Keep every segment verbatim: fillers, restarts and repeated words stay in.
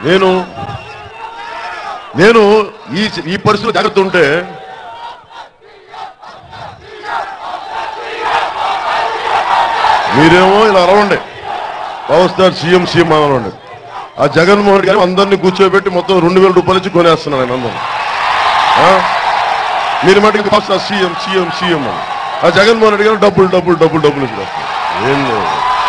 నేను నేను ఈ ఈ పరిస్థితిలో జాగ్రత్త ఉంటే మీరేమో ఇలా అరవండి, పవర్ స్టార్ సీఎం సీఎం అనండి. ఆ జగన్మోహన్ రెడ్డి గారు అందరినీ కూర్చోబెట్టి మొత్తం రెండు వేల రూపాయలు ఇచ్చి కొనేస్తున్నాను ఆయన అందరూ. మీరు మటుకు power star CM CM CM అని ఆ జగన్మోహన్ రెడ్డి గారు డబ్బులు డబ్బులు డబ్బులు డబ్బులు ఇచ్చి ఏం లేదు.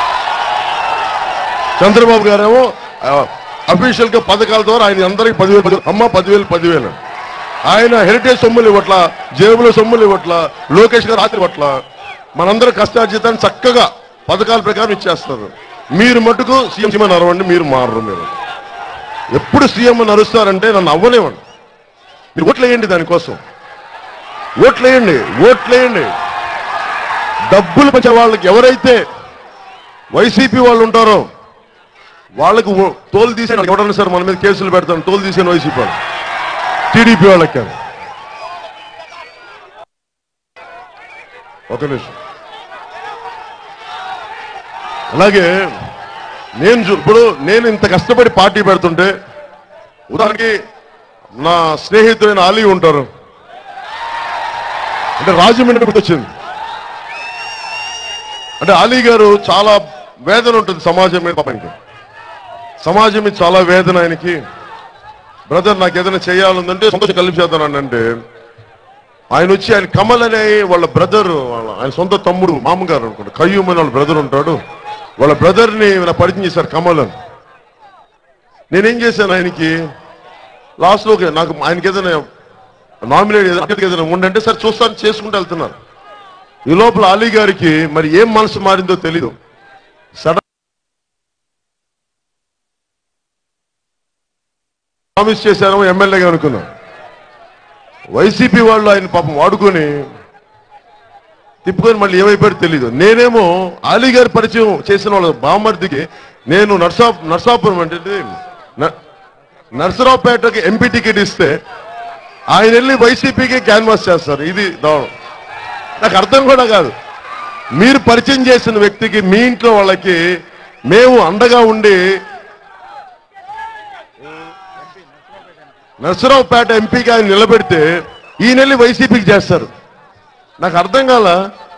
చంద్రబాబు గారేమో అఫీషియల్ గా పథకాల ద్వారా ఆయన అందరికి పదివేలు పది అమ్మ పదివేలు పదివేలు ఆయన హెరిటేజ్ సొమ్ములు ఇవ్వట్ల, జేబులో సొమ్ములు ఇవ్వట్ల, లోకేష్ గారు రాత్రి ఇవ్వట్ల, మనందరూ కష్టార్జితాన్ని చక్కగా పథకాల ప్రకారం ఇచ్చేస్తారు. మీరు మటుకు సీఎం సీఎం అరవండి, మీరు మారరు. మీరు ఎప్పుడు సీఎం అని అరుస్తారంటే నన్ను అవ్వనివ్వండి. మీరు ఓట్లేయండి, దానికోసం ఓట్లేయండి ఓట్లేయండి డబ్బులు పంచే వాళ్ళకి ఎవరైతే వైసీపీ వాళ్ళు ఉంటారో వాళ్ళకు తోలు తీసాను ఎవడన్నా సార్ మన మీద కేసులు పెడతాను, తోలు తీసాను వైసీపీ వాళ్ళు, టీడీపీ వాళ్ళకి కాదు. ఒక నిమిషం. అలాగే నేను ఇప్పుడు నేను ఇంత కష్టపడి పార్టీ పెడుతుంటే ఉదాహరణకి నా స్నేహితుడైన అలీ ఉంటారు, అంటే రాజమండ్రి గుర్తొచ్చింది. అంటే అలీ గారు చాలా వేదన ఉంటుంది సమాజం మీద, పాపంకి సమాజం మీద చాలా వేదన ఆయనకి. బ్రదర్ నాకు ఏదైనా చేయాలందంటే సంతోషం కల్పించేద్దానండి అంటే ఆయన వచ్చి ఆయన కమల్ అనే వాళ్ళ బ్రదర్, ఆయన సొంత తమ్ముడు మామగారు అనుకుంటా, కయ్యూమ్ అని వాళ్ళ బ్రదర్ ఉంటాడు, వాళ్ళ బ్రదర్ని నా పరిచయం చేశారు కమల్ అని. నేనేం చేశాను ఆయనకి లాస్ట్లో నాకు ఆయనకి ఏదైనా నామినేట్ ఏదైనా ఉండంటే సరే చూస్తాను చేసుకుంటూ వెళ్తున్నారు. ఈ లోపల అలీ గారికి మరి ఏం మనసు మారిందో తెలీదు, సడన్ ప్రామిస్ చేశారో ఎమ్మెల్యేగా అనుకున్నా. వైసీపీ వాళ్ళు ఆయన పాపం వాడుకొని తిప్పుకొని మళ్ళీ ఏమైపోయారో తెలీదు. నేనేమో అలీ గారి పరిచయం చేసిన వాళ్ళ బామర్దికి నేను నర్సా నర్సాపురం అంటే నర్సరావుపేటకి ఎంపీ టికెట్ ఇస్తే ఆయన వెళ్ళి వైసీపీకి క్యాన్వాస్ చేస్తారు. ఇది దారుణం, నాకు అర్థం కూడా కాదు. మీరు పరిచయం చేసిన వ్యక్తికి మీ ఇంట్లో వాళ్ళకి మేము అండగా ఉండి నర్సరావుపేట ఎంపీకి ఆయన నిలబెడితే ఈయన వెళ్ళి వైసీపీకి చేస్తారు. నాకు అర్థం కాల.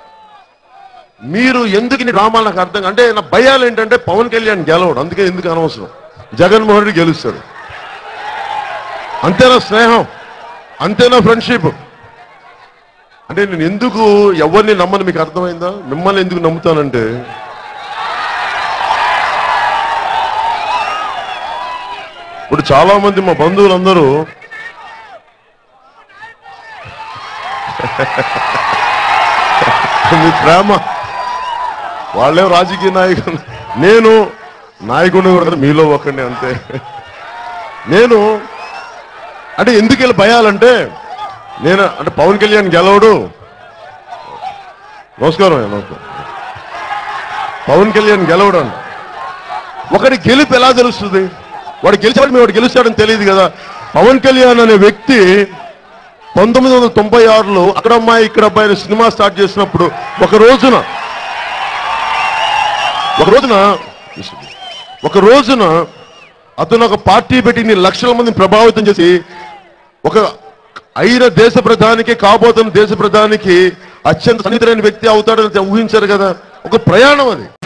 మీరు ఎందుకు నీ డ్రామాలు నాకు అర్థం, అంటే నా భయాలు ఏంటంటే పవన్ కళ్యాణ్ గెలవడు, అందుకే ఎందుకు అనవసరం, జగన్మోహన్ రెడ్డి గెలుస్తాడు. అంతేనా స్నేహం, అంతేనా ఫ్రెండ్షిప్? అంటే నేను ఎందుకు ఎవరిని నమ్మను మీకు అర్థమైందా? మిమ్మల్ని ఎందుకు నమ్ముతానంటే ఇప్పుడు చాలా మంది మా బంధువులందరూ మీ ప్రేమ, వాళ్ళే రాజకీయ నాయకులు, నేను నాయకుడిని కూడా మీలో ఒకడిని అంతే. నేను అంటే ఎందుకు ఇలా భయాలంటే నేను అంటే పవన్ కళ్యాణ్ గెలవడు. నమస్కారం నమస్కారం పవన్ కళ్యాణ్ గెలవడు అంట. ఒకటి గెలుపు ఎలా తెలుస్తుంది? వాడు గెలిచాడు, మీ వాడు గెలుస్తాడని తెలియదు కదా. పవన్ కళ్యాణ్ అనే వ్యక్తి పంతొమ్మిది వందల తొంభై ఆరులో అక్కడ అమ్మాయి ఇక్కడ అబ్బాయి సినిమా స్టార్ట్ చేసినప్పుడు ఒక రోజున ఒక రోజున ఒక రోజున అతను ఒక పార్టీ పెట్టి ఇన్ని లక్షల మందిని ప్రభావితం చేసి ఒక అయిన దేశ ప్రధానికి కాబోతున్న దేశ ప్రధానికి అత్యంత సన్నిహితులైన వ్యక్తి అవుతాడని ఊహించారు కదా. ఒక ప్రయాణం అది.